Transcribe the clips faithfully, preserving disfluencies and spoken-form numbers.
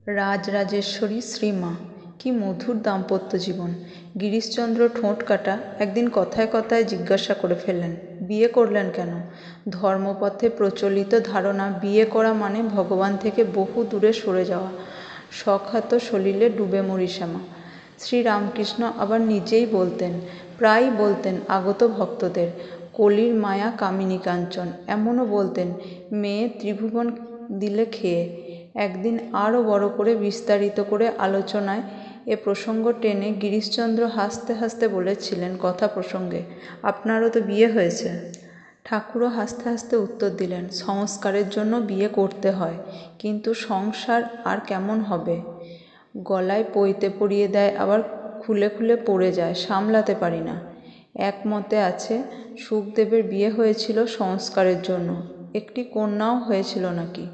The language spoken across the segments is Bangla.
রাজরাজেশ্বরী শ্রীমা, কি মধুর দাম্পত্য জীবন। গিরিশচন্দ্র ঠোঁট কাটা একদিন কথায় কথায় জিজ্ঞাসা করে ফেললেন, বিয়ে করলেন কেন? ধর্মপথে প্রচলিত ধারণা বিয়ে করা মানে ভগবান থেকে বহু দূরে সরে যাওয়া, শখাত সলিলে ডুবে মরি শ্যামা। শ্রীরামকৃষ্ণ আবার নিজেই বলতেন, প্রায়ই বলতেন আগত ভক্তদের, কলির মায়া কামিনী কাঞ্চন। এমনও বলতেন, মেয়ে ত্রিভুবন দিলে খেয়ে। একদিন আরও বড় করে বিস্তারিত করে আলোচনায় এ প্রসঙ্গ টেনে গিরিশচন্দ্র হাসতে হাসতে বলেছিলেন কথা প্রসঙ্গে, আপনারও তো বিয়ে হয়েছে। ঠাকুরও হাসতে হাসতে উত্তর দিলেন, সংস্কারের জন্য বিয়ে করতে হয়, কিন্তু সংসার আর কেমন হবে? গলায় পইতে পরিয়ে দেয়, আবার খুলে খুলে পড়ে যায়, সামলাতে পারি না। এক মতে আছে শুকদেবের বিয়ে হয়েছিল সংস্কারের জন্য, একটি কন্যাও হয়েছিল নাকি।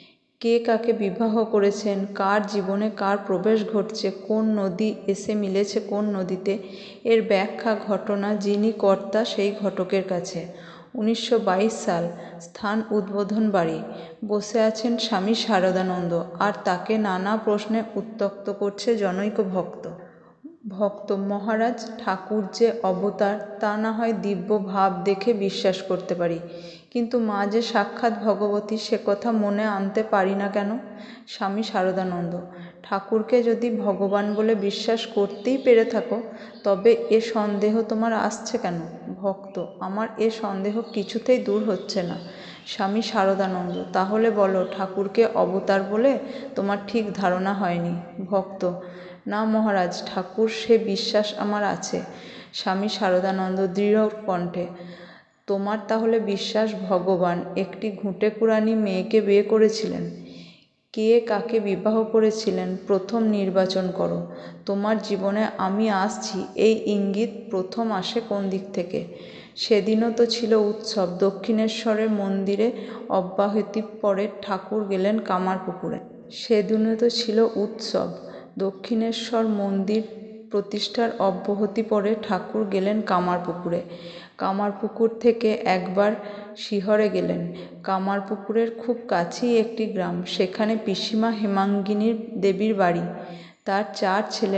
কে কাকে বিবাহ করেছেন, কার জীবনে কার প্রবেশ ঘটছে, কোন নদী এসে মিলেছে কোন নদীতে, এর ব্যাখ্যা ঘটনা যিনি কর্তা সেই ঘটকের কাছে। উনিশশো বাইশ সাল, স্থান উদ্বোধন বাড়ি, বসে আছেন স্বামী শারদানন্দ, আর তাকে নানা প্রশ্নে উত্ত্যক্ত করছে জনৈক ভক্ত। ভক্ত, মহারাজ ঠাকুর যে অবতার তা না হয় দিব্য ভাব দেখে বিশ্বাস করতে পারি, কিন্তু মা যে সাক্ষাৎ ভগবতী সে কথা মনে আনতে পারি না কেন? স্বামী শারদানন্দ, ঠাকুরকে যদি ভগবান বলে বিশ্বাস করতেই পেরে থাকো, তবে এ সন্দেহ তোমার আসছে কেন? ভক্ত, আমার এ সন্দেহ কিছুতেই দূর হচ্ছে না। স্বামী শারদানন্দ, তাহলে বলো ঠাকুরকে অবতার বলে তোমার ঠিক ধারণা হয়নি। ভক্ত, না মহারাজ, ঠাকুর সে বিশ্বাস আমার আছে। স্বামী শারদানন্দ দৃঢ় কণ্ঠে, তোমার তাহলে বিশ্বাস ভগবান একটি ঘুঁটেকুড়ানি মেয়েকে বিয়ে করেছিলেন? কে কাকে বিবাহ করেছিলেন প্রথম নির্বাচন করো। তোমার জীবনে আমি আসছি এই ইঙ্গিত প্রথম আসে কোন দিক থেকে? সেদিনও তো ছিল উৎসব, দক্ষিণেশ্বরের মন্দিরে অব্যাহতি পরে ঠাকুর গেলেন কামারপুকুরে। সেদিনও তো ছিল উৎসব, দক্ষিণেশ্বর মন্দির প্রতিষ্ঠার অব্যাহতি পরে ঠাকুর গেলেন কামারপুকুরে। কামারপুকুর থেকে একবার শিহরে গেলেন। কামারপুকুরের খুব কাছেই একটি গ্রাম, সেখানে পিসিমা হেমাঙ্গিনী দেবীর বাড়ি। তার চার ছেলে,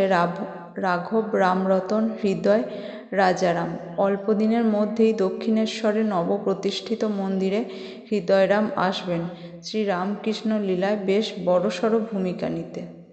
রাঘব, রামরতন, হৃদয়, রাজারাম। অল্প দিনের মধ্যেই দক্ষিণেশ্বরের নবপ্রতিষ্ঠিত মন্দিরে হৃদয়রাম আসবেন শ্রীরামকৃষ্ণ লীলায় বেশ বড়সড় ভূমিকা নিতে।